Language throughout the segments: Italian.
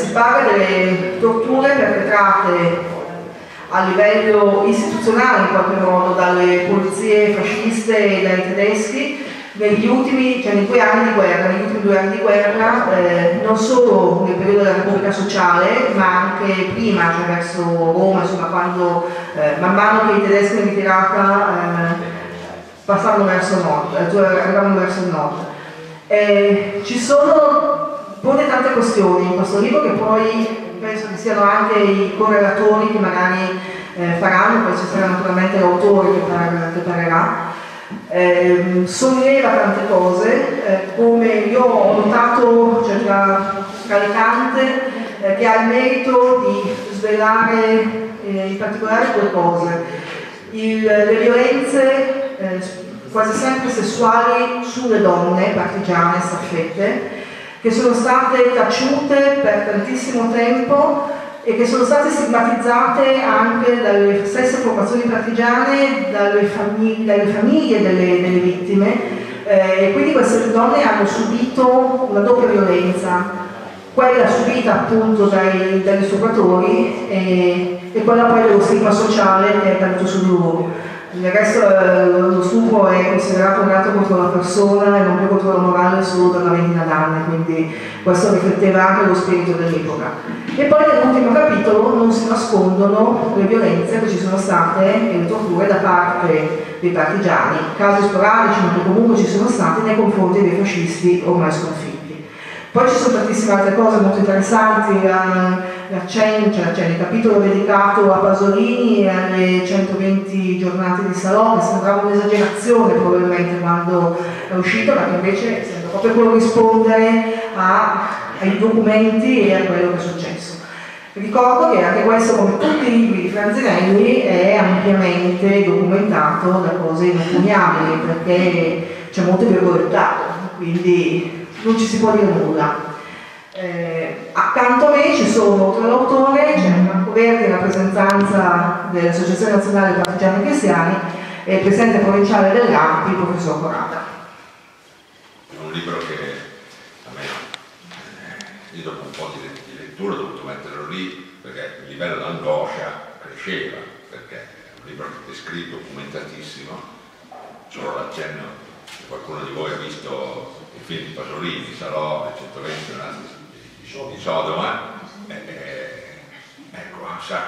si parla delle torture perpetrate a livello istituzionale in qualche modo dalle polizie fasciste e dai tedeschi negli ultimi 2 anni di guerra, non solo nel periodo della Repubblica Sociale, ma anche prima, cioè verso Roma, insomma, quando man mano che i tedeschi in ritirata passavano verso nord, arrivavano verso il nord. Pone tante questioni in questo libro che poi penso che siano anche i correlatori che magari faranno, poi ci sarà naturalmente l'autore che parlerà. Solleva tante cose, come io ho notato, cioè tra le tante, che ha il merito di svelare in particolare 2 cose: le violenze quasi sempre sessuali sulle donne partigiane, staffette, che sono state taciute per tantissimo tempo e che sono state stigmatizzate anche dalle stesse formazioni partigiane, dalle famiglie delle vittime, e quindi queste donne hanno subito una doppia violenza, quella subita appunto dagli stupratori e quella poi dello stigma sociale che è caduto su di loro. Del resto lo stupro è considerato un reato contro la persona e non più contro la morale solo da una ventina d'anni, quindi questo rifletteva anche lo spirito dell'epoca. E poi nell'ultimo capitolo non si nascondono le violenze che ci sono state e le torture da parte dei partigiani, casi sporadici ma che comunque ci sono stati nei confronti dei fascisti ormai sconfitti. Poi ci sono tantissime altre cose molto interessanti, c'è il capitolo dedicato a Pasolini e alle 120 giornate di Salò, che sembrava un'esagerazione probabilmente quando è uscito, ma che invece sembra proprio corrispondere ai documenti e a quello che è successo. Ricordo che anche questo, come tutti i libri di Franzinelli, è ampiamente documentato da cose inoppugnabili, perché c'è molto virgolettato, quindi non ci si può dire nulla. Accanto a me ci sono, oltre all'autore, c'è Marco Verdi in rappresentanza dell'Associazione Nazionale dei Partigiani Cristiani e il presidente provinciale dell'ANPI, il professor Corrada. È un libro che a me, io dopo un po' di lettura ho dovuto metterlo lì perché il livello d'angoscia cresceva, perché è un libro che descrive, documentatissimo, solo l'accenno, se qualcuno di voi ha visto il film di Pasolini, Salò, le 120 giornate di Sodoma, ecco,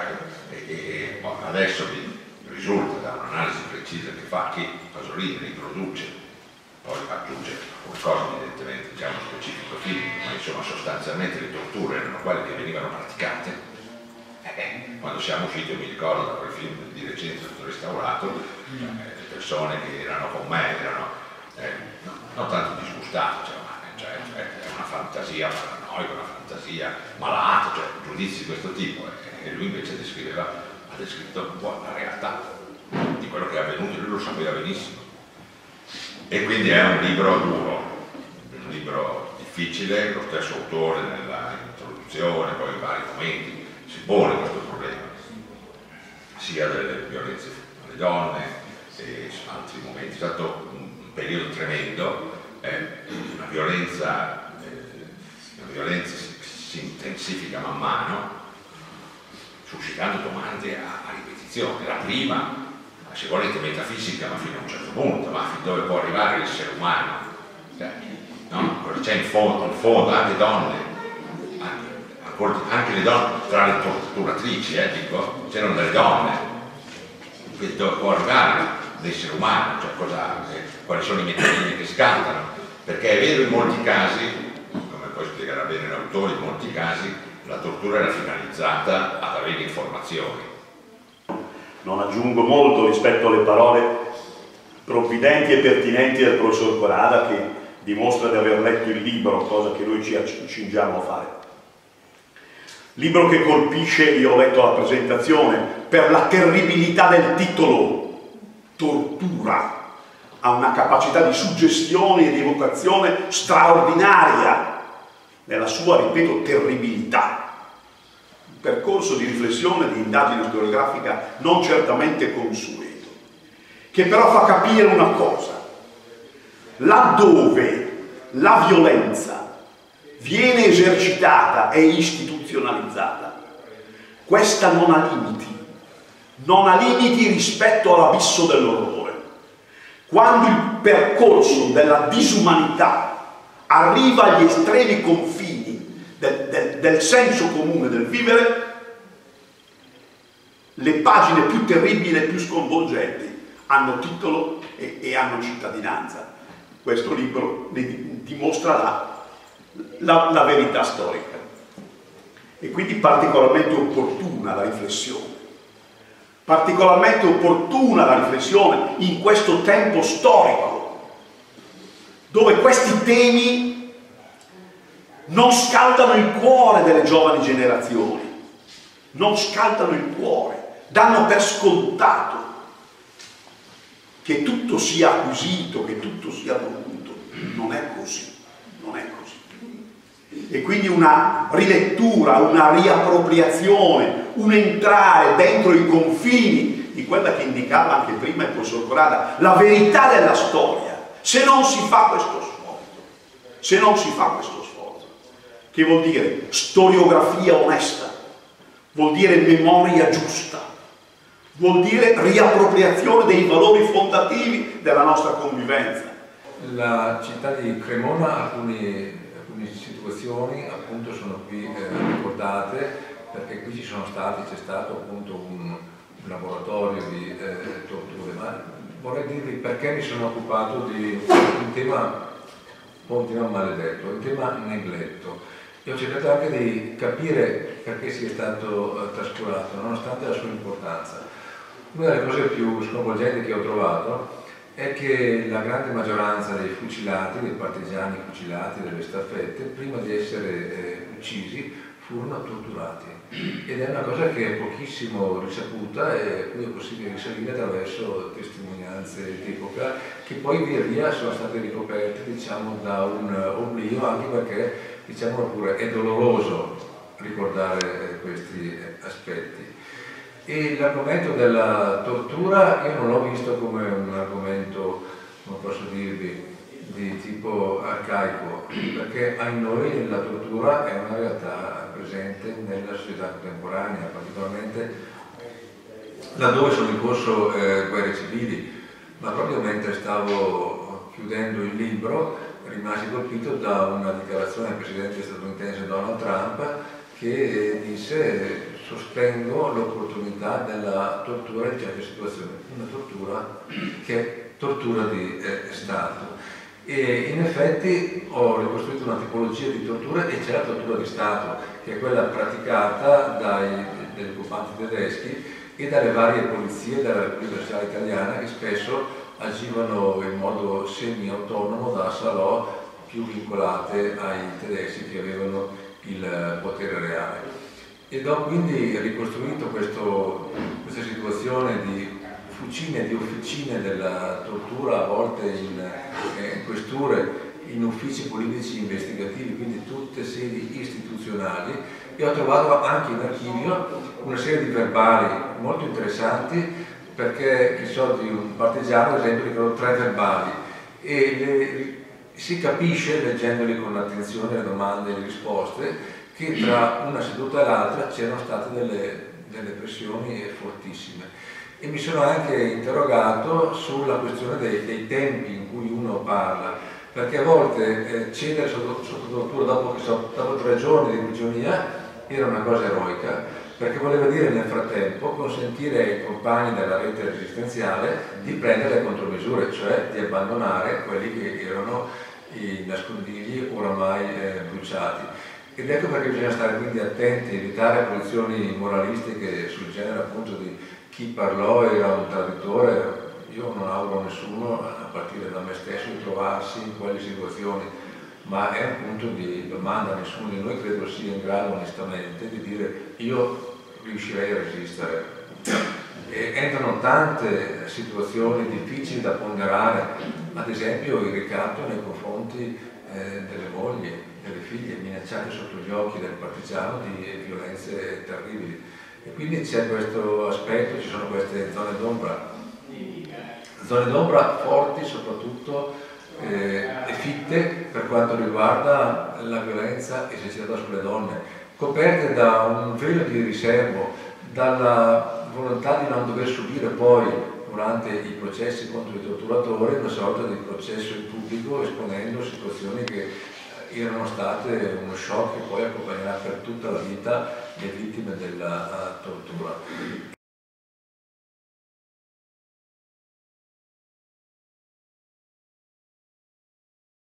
adesso mi risulta da un'analisi precisa che fa che Pasolini riproduce, poi aggiunge qualcosa evidentemente diciamo specifico film, ma insomma sostanzialmente le torture erano quelle che venivano praticate. Quando siamo usciti, io mi ricordo da quel film di recente stato restaurato, le persone che erano con me erano non tanto disgustate, cioè è una fantasia paranoica, una fantasia malata, cioè giudizi di questo tipo, e lui invece ha descritto un po' la realtà di quello che è avvenuto, lui lo sapeva benissimo. E quindi è un libro duro, un libro difficile, lo stesso autore nella introduzione, poi in vari momenti si pone questo problema, sia delle violenze alle donne e altri momenti. È stato un periodo tremendo, una violenza si intensifica man mano, suscitando domande a ripetizione. La prima, se volete, metafisica, ma fino a un certo punto, ma fin dove può arrivare l'essere umano? No? Cosa c'è in fondo, anche donne, anche le donne, tra le torturatrici, dico, c'erano delle donne, dove può arrivare l'essere umano, cioè quali sono i meccanismi che scattano, perché è vero in molti casi, come poi spiegherà bene l'autore, in molti casi la tortura era finalizzata ad avere informazioni. Non aggiungo molto rispetto alle parole provvidenti e pertinenti del professor Corrada, che dimostra di aver letto il libro, cosa che noi ci accingiamo a fare. Libro che colpisce, io ho letto la presentazione, per la terribilità del titolo, tortura, ha una capacità di suggestione e di evocazione straordinaria nella sua, ripeto, terribilità. Un percorso di riflessione, di indagine storiografica non certamente consueto, che però fa capire una cosa: laddove la violenza viene esercitata e istituzionalizzata, questa non ha limiti rispetto all'abisso dell'orrore. Quando il percorso della disumanità arriva agli estremi confini del senso comune del vivere, le pagine più terribili e più sconvolgenti hanno titolo e hanno cittadinanza. Questo libro dimostra la verità storica. E quindi particolarmente opportuna la riflessione. Particolarmente opportuna la riflessione in questo tempo storico, dove questi temi non scaldano il cuore delle giovani generazioni, non scaldano il cuore, danno per scontato che tutto sia acquisito, che tutto sia dovuto. Non è così, non è così. E quindi una rilettura, una riappropriazione, un entrare dentro i confini di quella che indicava anche prima il professor Corrada, la verità della storia. Se non si fa questo sforzo, che vuol dire storiografia onesta, vuol dire memoria giusta, vuol dire riappropriazione dei valori fondativi della nostra convivenza. La città di Cremona, alcune situazioni appunto sono qui ricordate, perché qui c'è stato appunto un laboratorio di torture, ma vorrei dirvi perché mi sono occupato di un tema maledetto, un tema negletto, e ho cercato anche di capire perché sia stato trascurato, nonostante la sua importanza. Una delle cose più sconvolgenti che ho trovato è che la grande maggioranza dei fucilati, dei partigiani fucilati, delle staffette, prima di essere uccisi, furono torturati. Ed è una cosa che è pochissimo risaputa e a cui è possibile risalire attraverso testimonianze d'epoca, che poi via via sono state ricoperte, diciamo, da un oblio, anche perché, diciamo pure, è doloroso ricordare questi aspetti. E l'argomento della tortura io non l'ho visto come un argomento, come posso dirvi, di tipo arcaico, perché a noi la tortura è una realtà presente nella società contemporanea, particolarmente laddove sono in corso guerre civili. Ma proprio mentre stavo chiudendo il libro rimasi colpito da una dichiarazione del presidente statunitense Donald Trump, che disse: sostengo l'opportunità della tortura in certe situazioni, una tortura che è tortura di Stato. E in effetti ho ricostruito una tipologia di tortura, e c'è la tortura di Stato, che è quella praticata dagli occupanti tedeschi e dalle varie polizie della Repubblica Sociale Italiana, che spesso agivano in modo semi-autonomo da salò, più vincolate ai tedeschi che avevano il potere reale. Ed ho quindi ricostruito questa situazione di fucine, di officine della tortura, a volte in questure, in uffici politici investigativi, quindi tutte sedi istituzionali, e ho trovato anche in archivio una serie di verbali molto interessanti, perché so di un partigiano, ad esempio, ricordo 3 verbali, e si capisce, leggendoli con attenzione le domande e le risposte, che tra una seduta e l'altra c'erano state delle pressioni fortissime. E mi sono anche interrogato sulla questione dei tempi in cui uno parla, perché a volte cedere sotto tortura dopo 3 giorni di prigionia era una cosa eroica, perché voleva dire nel frattempo consentire ai compagni della rete resistenziale di prendere le contromisure, cioè di abbandonare quelli che erano i nascondigli oramai bruciati. Ed ecco perché bisogna stare quindi attenti, evitare posizioni moralistiche sul genere appunto di chi parlò era un traditore. Io non auguro a nessuno, a partire da me stesso, di trovarsi in quelle situazioni, ma è un punto di domanda. Nessuno di noi credo sia in grado onestamente di dire io riuscirei a resistere. E entrano tante situazioni difficili da ponderare, ad esempio il ricatto nei confronti delle mogli, delle figlie minacciate sotto gli occhi del partigiano di violenze terribili. E quindi c'è questo aspetto, ci sono queste zone d'ombra forti soprattutto, effimere sconfitte per quanto riguarda la violenza esercitata sulle donne, coperte da un velo di riservo, dalla volontà di non dover subire poi durante i processi contro i torturatori una sorta di processo in pubblico esponendo situazioni che erano state uno shock che poi accompagnerà per tutta la vita le vittime della tortura.